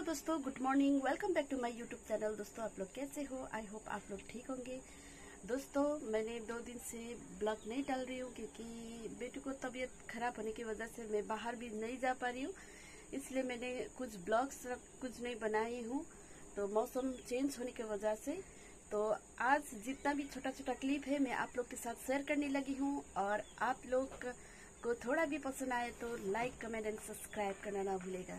दोस्तों, good morning. Welcome back to my YouTube channel. दोस्तों, आप लोग कैसे हो? आई होप आप लोग ठीक होंगे। दोस्तों, मैंने 2 दिन से ब्लॉग नहीं डाल रही हूँ क्योंकि बेटू को तबीयत खराब होने की वजह से मैं बाहर भी नहीं जा पा रही हूँ, इसलिए मैंने कुछ ब्लॉग्स कुछ नहीं बनाई हूँ। तो मौसम चेंज होने की वजह से तो आज जितना भी छोटा छोटा क्लिप है मैं आप लोग के साथ शेयर करने लगी हूँ। और आप लोग को थोड़ा भी पसंद आए तो लाइक, कमेंट एंड सब्सक्राइब करना ना भूलेगा।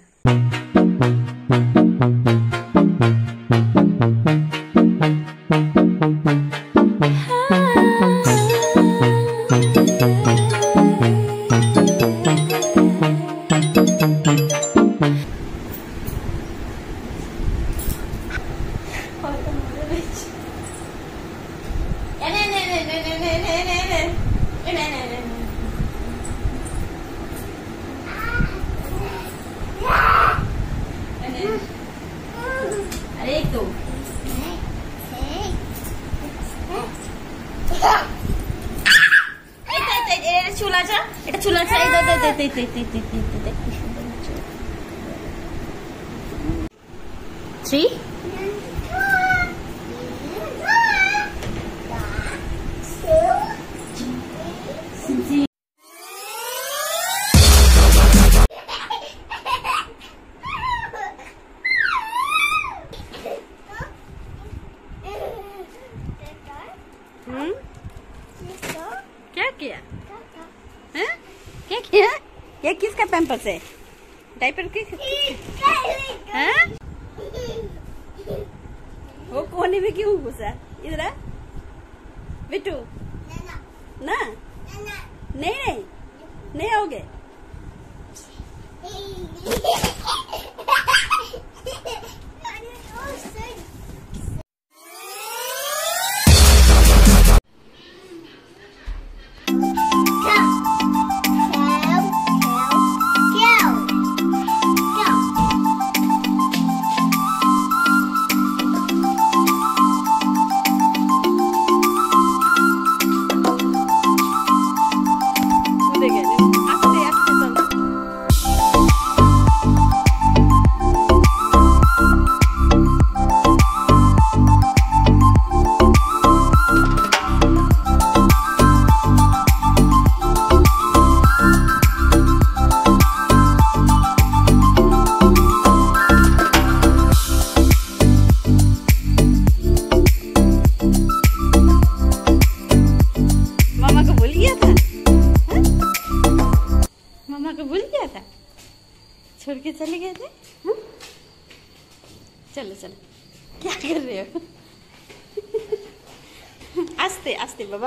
अरे एक तो চুলাটা এটা চুলাটা এই দে 3 क्या किया? हैं? क्या किया? ये किसका पैम्पर्स है? डायपर की? हैं? वो कोने में क्यों घुसा? इधर आ बेटू। ना नहीं नहीं आओगे। छोड़ के चले गए थे। चलो चलो, क्या कर रहे हो? आस्ते आस्ते बाबा।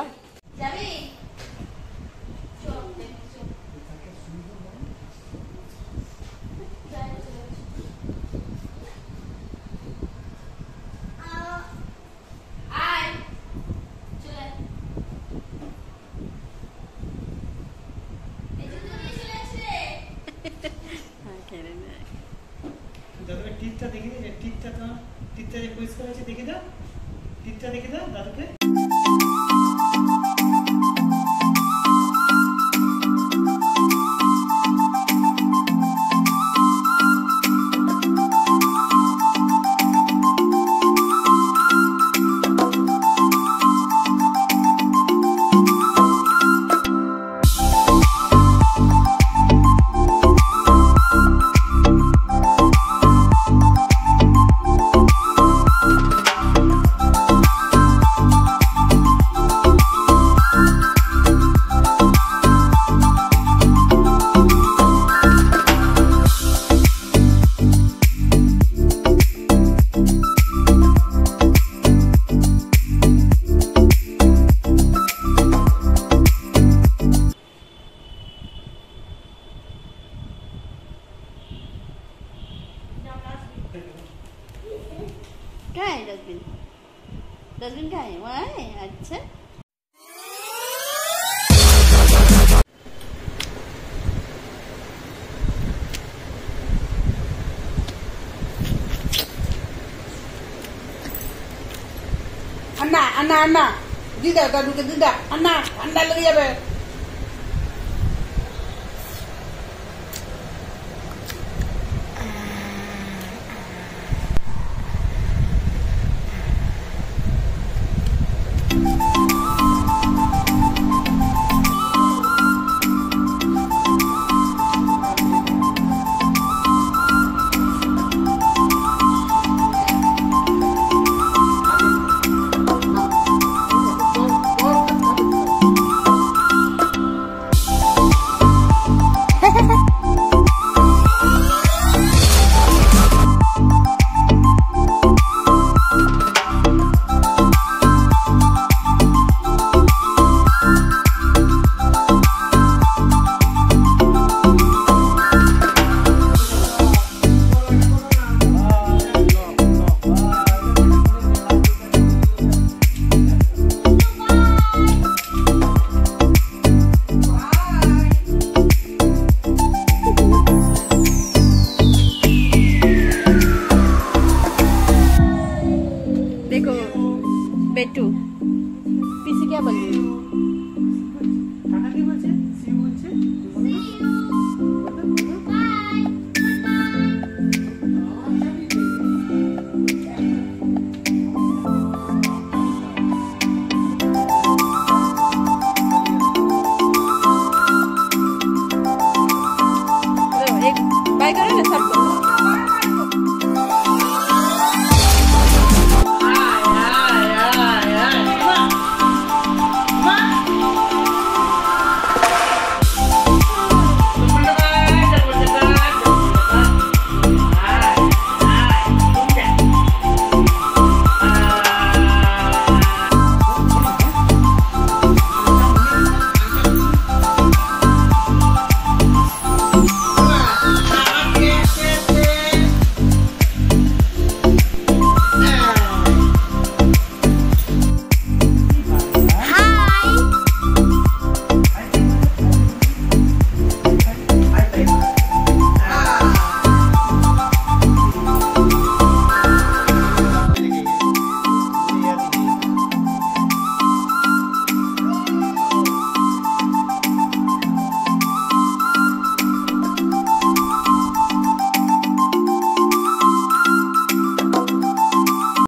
দাদুকে টিপটা দেখে দিই, টিপটা তো টিপটা যে পরিষ্কার আছে দেখে দাও, টিপটা দেখে দাও দাদুকে। कहाँ है डस्टबिन? डस्टबिन कहाँ है? वहाँ है। अच्छा, अन्ना अन्ना अन्ना दीदा दादू के दीदा अन्ना अंडा लग जाए। बोलिए।